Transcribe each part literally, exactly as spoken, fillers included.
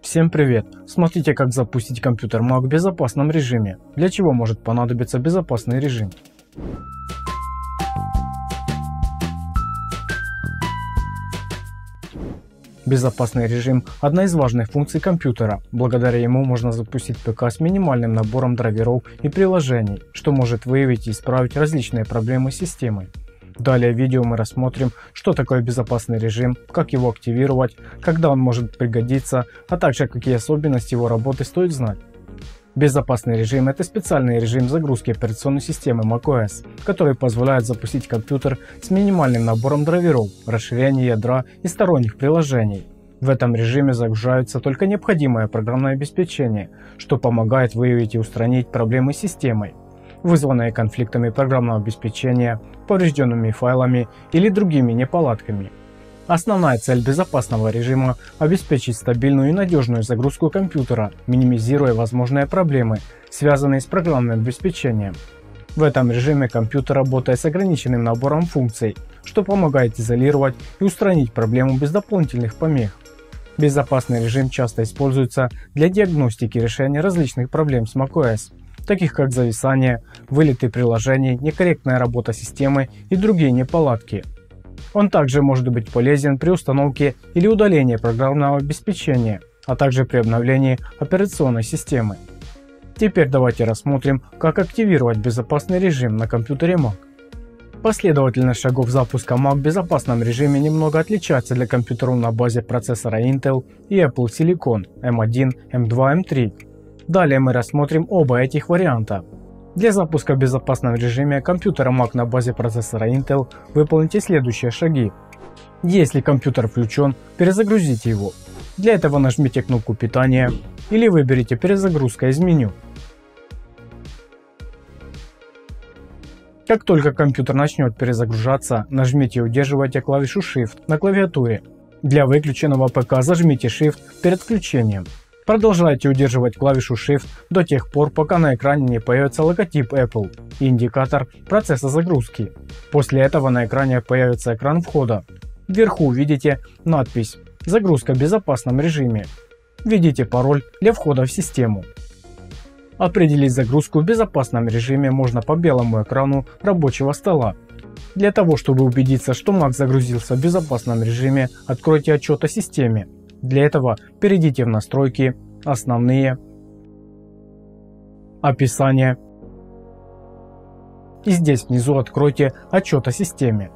Всем привет! Смотрите, как запустить компьютер Mac в безопасном режиме. Для чего может понадобиться безопасный режим. Безопасный режим – одна из важных функций компьютера. Благодаря ему можно запустить ПК с минимальным набором драйверов и приложений, что может выявить и исправить различные проблемы с системой. Далее в видео мы рассмотрим, что такое безопасный режим, как его активировать, когда он может пригодиться, а также какие особенности его работы стоит знать. Безопасный режим – это специальный режим загрузки операционной системы macOS, который позволяет запустить компьютер с минимальным набором драйверов, расширения ядра и сторонних приложений. В этом режиме загружается только необходимое программное обеспечение, что помогает выявить и устранить проблемы с системой, вызванные конфликтами программного обеспечения, поврежденными файлами или другими неполадками. Основная цель безопасного режима – обеспечить стабильную и надежную загрузку компьютера, минимизируя возможные проблемы, связанные с программным обеспечением. В этом режиме компьютер работает с ограниченным набором функций, что помогает изолировать и устранить проблему без дополнительных помех. Безопасный режим часто используется для диагностики и решения различных проблем с macOS, таких как зависание, вылеты приложений, некорректная работа системы и другие неполадки. Он также может быть полезен при установке или удалении программного обеспечения, а также при обновлении операционной системы. Теперь давайте рассмотрим, как активировать безопасный режим на компьютере Mac. Последовательность шагов запуска Mac в безопасном режиме немного отличается для компьютеров на базе процессора Intel и Apple Silicon эм один, эм два, эм три. Далее мы рассмотрим оба этих варианта. Для запуска в безопасном режиме компьютера Mac на базе процессора Intel выполните следующие шаги. Если компьютер включен, перезагрузите его. Для этого нажмите кнопку питания или выберите перезагрузка из меню. Как только компьютер начнет перезагружаться, нажмите и удерживайте клавишу Shift на клавиатуре. Для выключенного ПК зажмите Shift перед включением. Продолжайте удерживать клавишу Shift до тех пор, пока на экране не появится логотип Apple и индикатор процесса загрузки. После этого на экране появится экран входа. Вверху увидите надпись «Загрузка в безопасном режиме». Введите пароль для входа в систему. Определить загрузку в безопасном режиме можно по белому экрану рабочего стола. Для того, чтобы убедиться, что Mac загрузился в безопасном режиме, откройте отчет о системе. Для этого перейдите в настройки, основные, описание и здесь внизу откройте отчет о системе.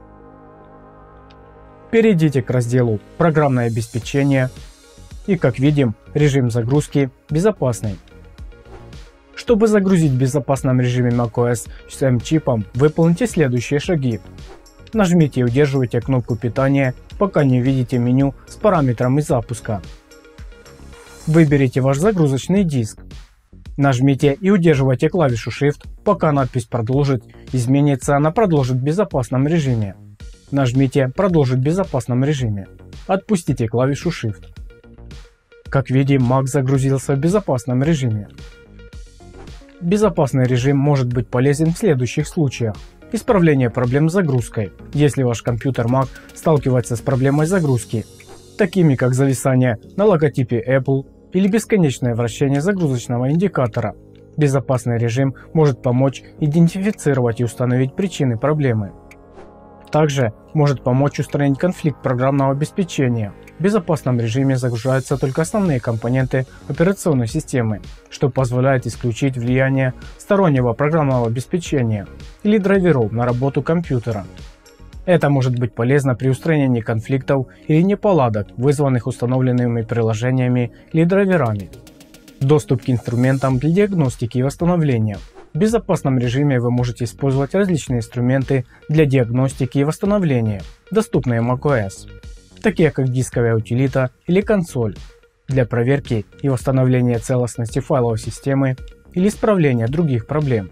Перейдите к разделу «Программное обеспечение» и, как видим, режим загрузки безопасный. Чтобы загрузить в безопасном режиме macOS с M-чипом, выполните следующие шаги. Нажмите и удерживайте кнопку питания, пока не увидите меню с параметрами запуска. Выберите ваш загрузочный диск. Нажмите и удерживайте клавишу Shift, пока надпись «Продолжить» изменится на «Продолжить в безопасном режиме». Нажмите «Продолжить в безопасном режиме». Отпустите клавишу Shift. Как видим, Mac загрузился в безопасном режиме. Безопасный режим может быть полезен в следующих случаях. Исправление проблем с загрузкой, если ваш компьютер Mac сталкивается с проблемой загрузки, такими как зависание на логотипе Apple или бесконечное вращение загрузочного индикатора. Безопасный режим может помочь идентифицировать и установить причины проблемы. Также может помочь устранить конфликт программного обеспечения. В безопасном режиме загружаются только основные компоненты операционной системы, что позволяет исключить влияние стороннего программного обеспечения или драйверов на работу компьютера. Это может быть полезно при устранении конфликтов или неполадок, вызванных установленными приложениями или драйверами. Доступ к инструментам для диагностики и восстановления. В безопасном режиме вы можете использовать различные инструменты для диагностики и восстановления, доступные macOS, такие как дисковая утилита или консоль, для проверки и восстановления целостности файловой системы или исправления других проблем.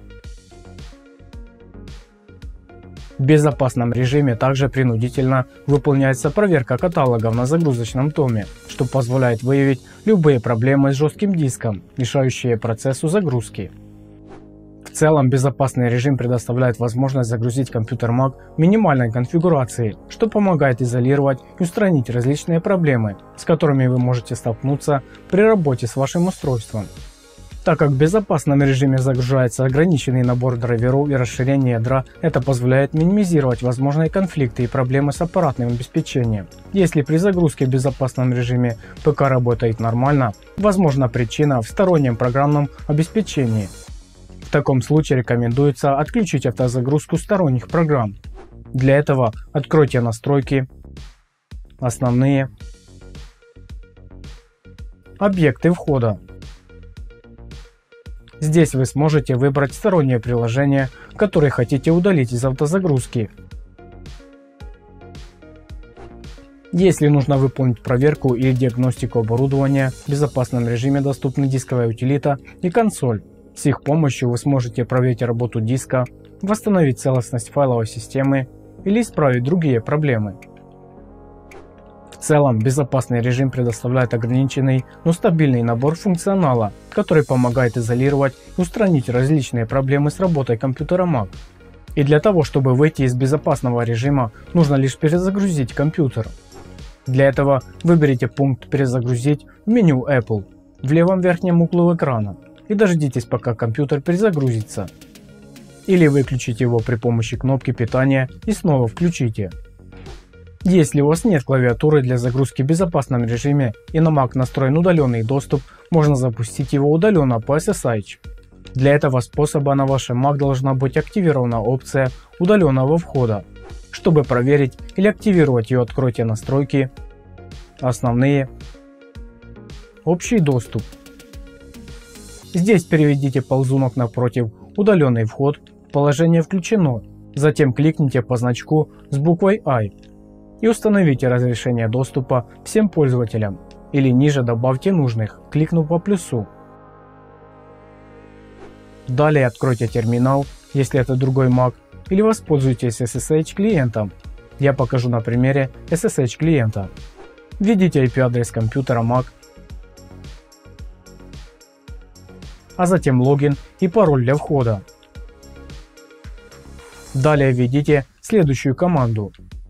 В безопасном режиме также принудительно выполняется проверка каталогов на загрузочном томе, что позволяет выявить любые проблемы с жестким диском, мешающие процессу загрузки. В целом, безопасный режим предоставляет возможность загрузить компьютер Mac в минимальной конфигурации, что помогает изолировать и устранить различные проблемы, с которыми вы можете столкнуться при работе с вашим устройством. Так как в безопасном режиме загружается ограниченный набор драйверов и расширение ядра, это позволяет минимизировать возможные конфликты и проблемы с аппаратным обеспечением. Если при загрузке в безопасном режиме ПК работает нормально, возможна причина в стороннем программном обеспечении. В таком случае рекомендуется отключить автозагрузку сторонних программ. Для этого откройте настройки, основные, объекты входа. Здесь вы сможете выбрать сторонние приложения, которые хотите удалить из автозагрузки. Если нужно выполнить проверку или диагностику оборудования, в безопасном режиме доступны дисковая утилита и консоль. С их помощью вы сможете проверить работу диска, восстановить целостность файловой системы или исправить другие проблемы. В целом, безопасный режим предоставляет ограниченный, но стабильный набор функционала, который помогает изолировать и устранить различные проблемы с работой компьютера Mac. И для того, чтобы выйти из безопасного режима, нужно лишь перезагрузить компьютер. Для этого выберите пункт «Перезагрузить» в меню Apple в левом верхнем углу экрана и дождитесь, пока компьютер перезагрузится. Или выключите его при помощи кнопки питания и снова включите. Если у вас нет клавиатуры для загрузки в безопасном режиме и на Mac настроен удаленный доступ, можно запустить его удаленно по эс эс эйч. Для этого способа на вашем Mac должна быть активирована опция удаленного входа. Чтобы проверить или активировать ее, откройте настройки, основные, общий доступ. Здесь переведите ползунок напротив удаленный вход в положение включено, затем кликните по значку с буквой I. И установите разрешение доступа всем пользователям, или ниже добавьте нужных, кликнув по плюсу. Далее откройте терминал, если это другой Mac, или воспользуйтесь эс эс эйч клиентом. Я покажу на примере эс эс эйч клиента. Введите ай пи адрес компьютера Mac, а затем логин и пароль для входа. Далее введите следующую команду.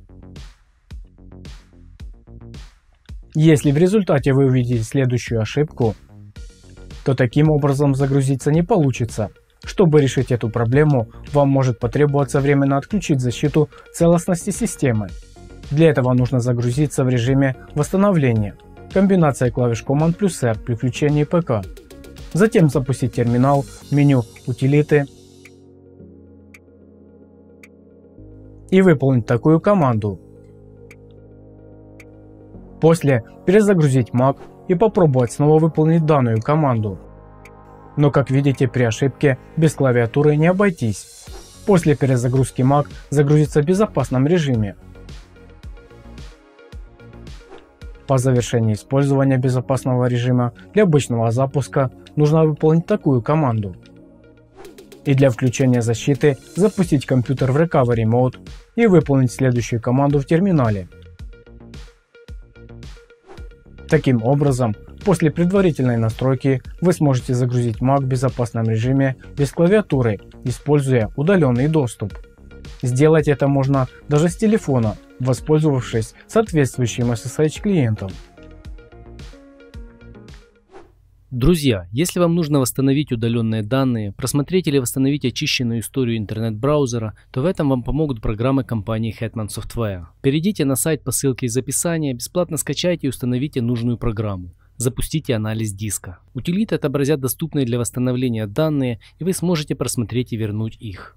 Если в результате вы увидите следующую ошибку, то таким образом загрузиться не получится. Чтобы решить эту проблему, вам может потребоваться временно отключить защиту целостности системы. Для этого нужно загрузиться в режиме восстановления, комбинация клавиш команд плюс эр при включении ПК. Затем запустить терминал в меню «Утилиты» и выполнить такую команду. После перезагрузить Mac и попробовать снова выполнить данную команду. Но, как видите, при ошибке без клавиатуры не обойтись. После перезагрузки Mac загрузится в безопасном режиме. По завершении использования безопасного режима для обычного запуска нужно выполнить такую команду. И для включения защиты запустить компьютер в Recovery Mode и выполнить следующую команду в терминале. Таким образом, после предварительной настройки вы сможете загрузить Mac в безопасном режиме без клавиатуры, используя удаленный доступ. Сделать это можно даже с телефона, воспользовавшись соответствующим эс эс эйч клиентом. Друзья, если вам нужно восстановить удаленные данные, просмотреть или восстановить очищенную историю интернет-браузера, то в этом вам помогут программы компании Hetman Software. Перейдите на сайт по ссылке из описания, бесплатно скачайте и установите нужную программу. Запустите анализ диска. Утилиты отобразят доступные для восстановления данные, и вы сможете просмотреть и вернуть их.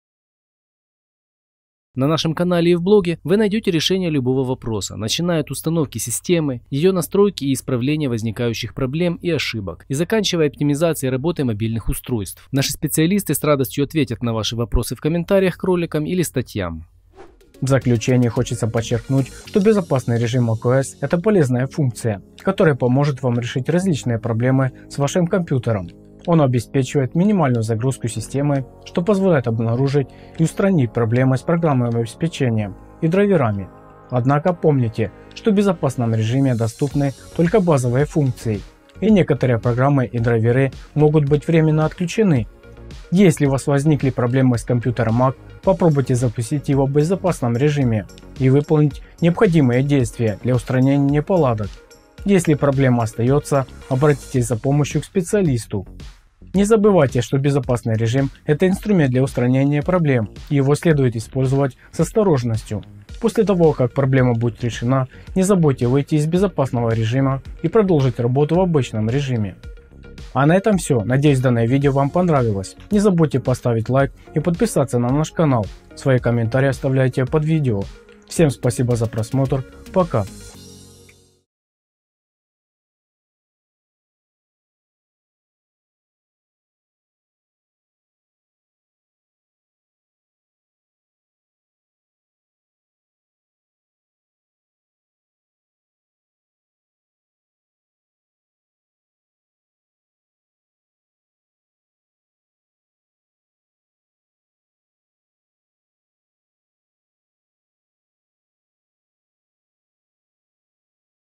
На нашем канале и в блоге вы найдете решение любого вопроса, начиная от установки системы, ее настройки и исправления возникающих проблем и ошибок, и заканчивая оптимизацией работы мобильных устройств. Наши специалисты с радостью ответят на ваши вопросы в комментариях к роликам или статьям. В заключение хочется подчеркнуть, что безопасный режим macOS – это полезная функция, которая поможет вам решить различные проблемы с вашим компьютером. Он обеспечивает минимальную загрузку системы, что позволяет обнаружить и устранить проблемы с программным обеспечением и драйверами. Однако помните, что в безопасном режиме доступны только базовые функции, и некоторые программы и драйверы могут быть временно отключены. Если у вас возникли проблемы с компьютером Mac, попробуйте запустить его в безопасном режиме и выполнить необходимые действия для устранения неполадок. Если проблема остается, обратитесь за помощью к специалисту. Не забывайте, что безопасный режим – это инструмент для устранения проблем, и его следует использовать с осторожностью. После того, как проблема будет решена, не забудьте выйти из безопасного режима и продолжить работу в обычном режиме. А на этом все. Надеюсь, данное видео вам понравилось. Не забудьте поставить лайк и подписаться на наш канал. Свои комментарии оставляйте под видео. Всем спасибо за просмотр. Пока.